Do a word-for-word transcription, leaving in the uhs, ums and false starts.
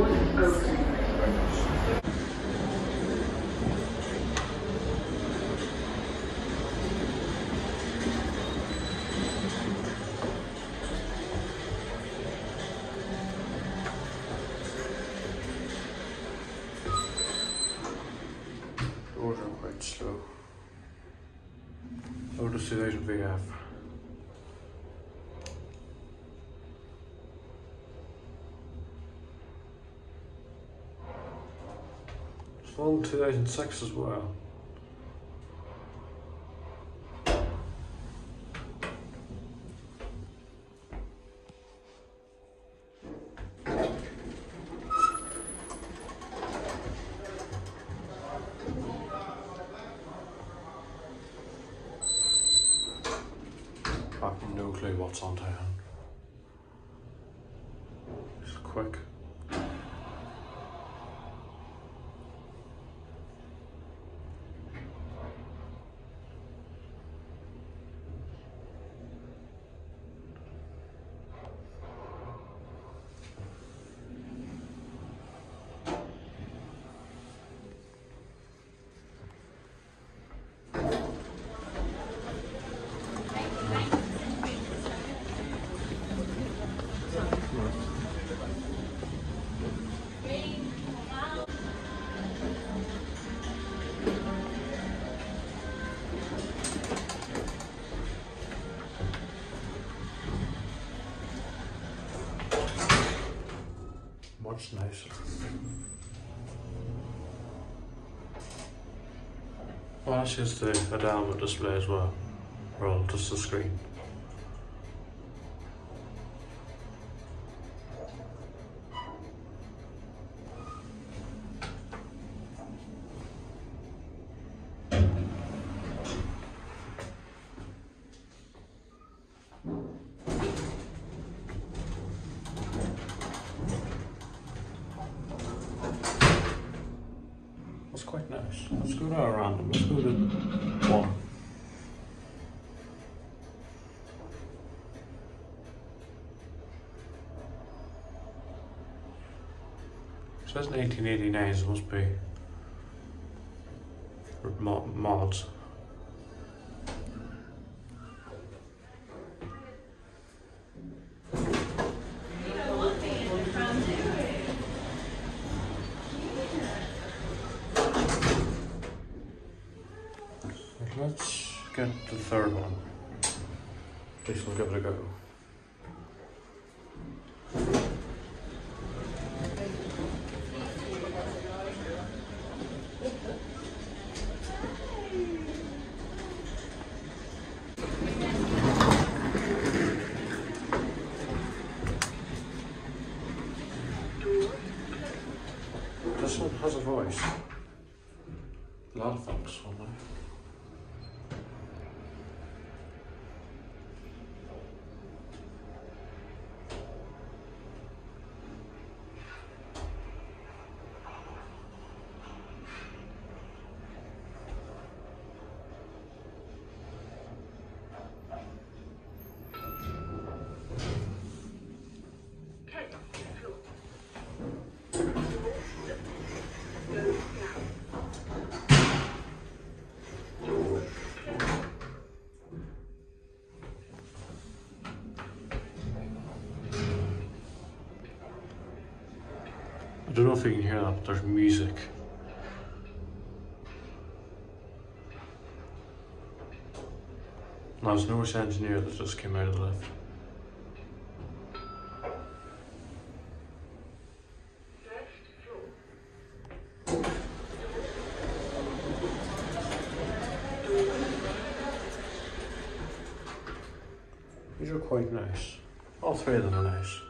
Doors are quite slow. Otis two thousand V F. It's from two thousand six as well. I've no clue what's on town. Just quick. Much nicer. Well, that's just the, a downward display as well, or just the screen. That's quite nice. Let's go to a random. Let's go to one. It says nineteen eighty-nine, so it must be mod mods. Let's get the third one. At least we'll give it a go. This one has a voice. A lot of folks on there. I don't know if you can hear that, but there's music. Now, there's Norse engineer that just came out of the lift. These are quite nice. All three of them are nice.